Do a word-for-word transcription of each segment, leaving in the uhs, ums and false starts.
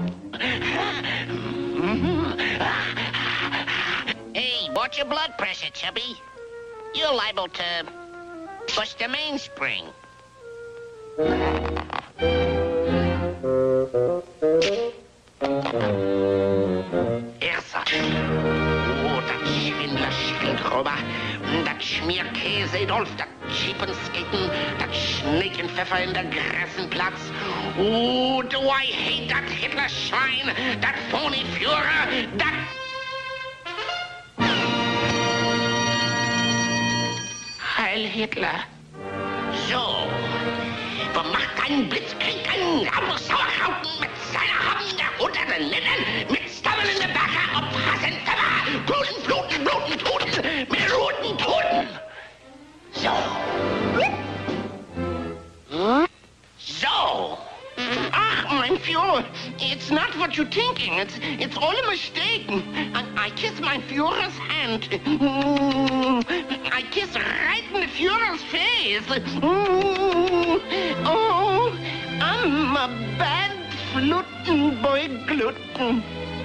Hey, watch your blood pressure, Chubby. You're liable to bust the mainspring. Erster. Oh, das Schwindler-Schickeltrauber, das Schmierkäse-Dolf, das Chiepenskaten, das Schneekenpfeffer in der Grassenplatz. Oh, do I hate that Hitler-Schwein, that phony Führer, that... Heil Hitler. So, vermacht einen Blitzkrieg an Hamburg-Sauerkrauten mit seiner Hand der unter den Linnen, mit Stammeln in der Backe, ob Hassen, Pfeffer, Gluten, Fluten, Bluten, Tuten, mit roten Toten. So. So. Ach, mein Führer, it's not what you're thinking. It's, it's all a mistake. I, I kiss my Führer's hand. I kiss right in the Führer's face. Oh, I'm a bad flutin' boy gluten.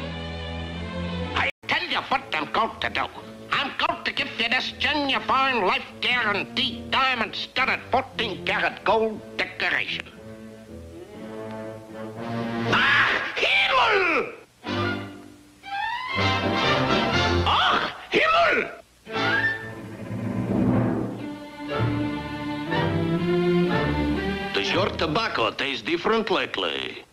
I tell you what I'm going to do. I'm going to give you this genuine life guaranteed diamond-studded fourteen karat gold decoration. Ach, Himmel! Ach, Himmel! Does your tobacco taste different lately?